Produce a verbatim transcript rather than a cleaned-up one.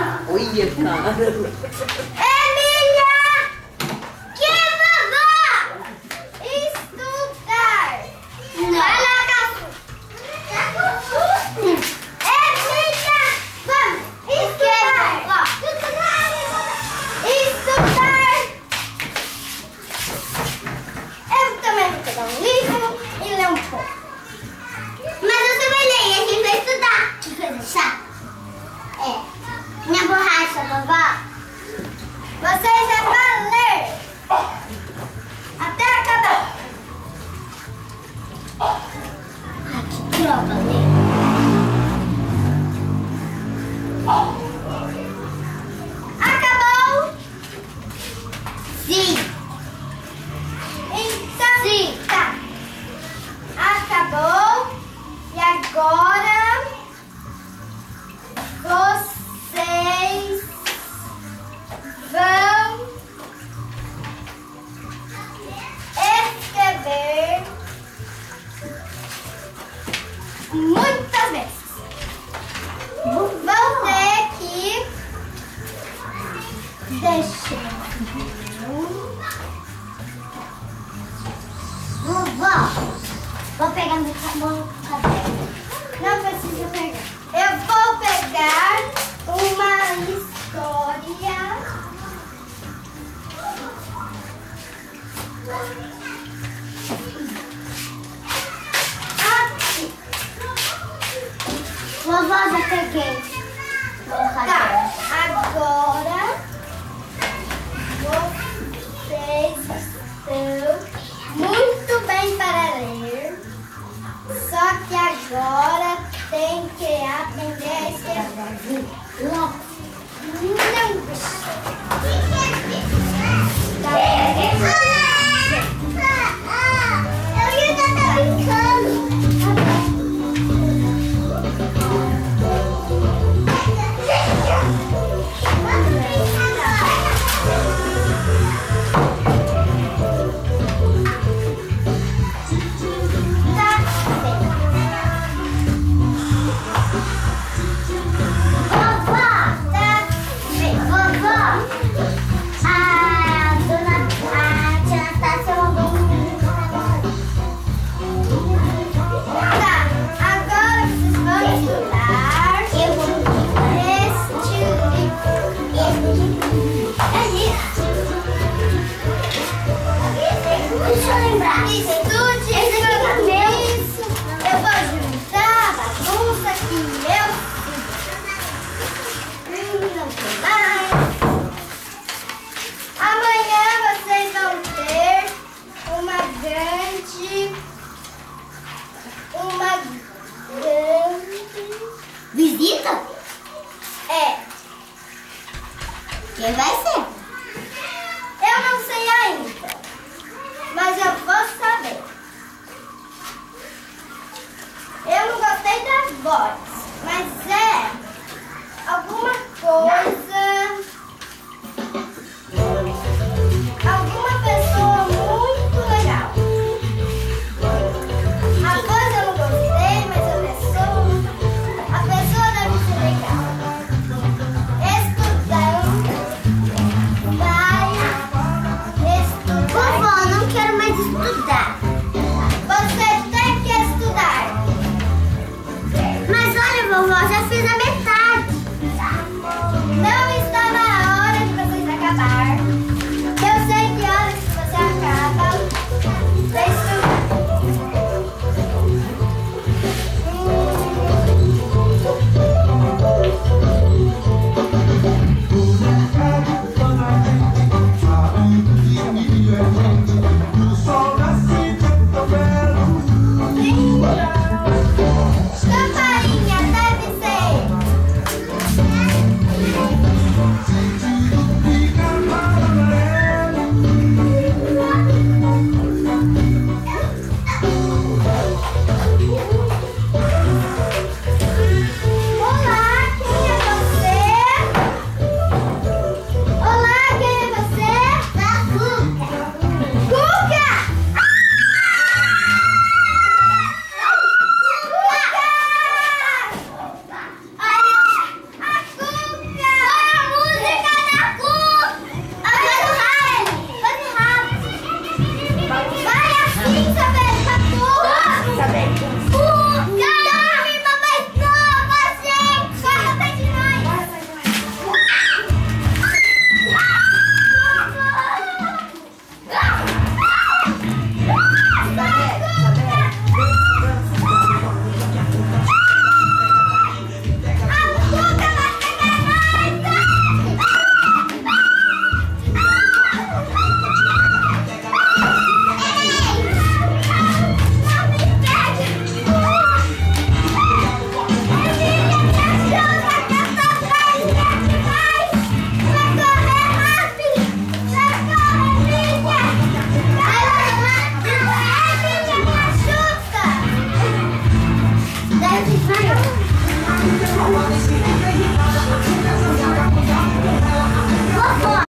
Olha, cara. Emília! Que vovó? Estudar. Vai lá, Cafu. Emília! Vamos! Estudar! Estudar! Eu também vou pegar um livro e ler um pouco. Mas eu também leio, a gente vai estudar. Que coisa chata. É. Minha borracha, vovó. Vocês é pra ler. Até acabar. Ah, que droga, né? Acabou? Sim. Então, sim. Tá. Acabou. E agora vocês vão escrever muitas vezes. Vão ter que deixar. Vovó, vou pegar meu caderno. Não precisa pegar. Eu vou pegar uma história. Aqui. Vovó, já peguei. Tá, agora vocês estão muito bem para ler. Só que agora tem que aprender a escrever. Não. Tá. Eu ia estar brincando. Deixa eu lembrar. Estude, isso. Eu vou juntar a bagunça que eu fiz. Não tem mais. Amanhã vocês vão ter uma grande... Uma grande... Visita? É. Quem vai ser?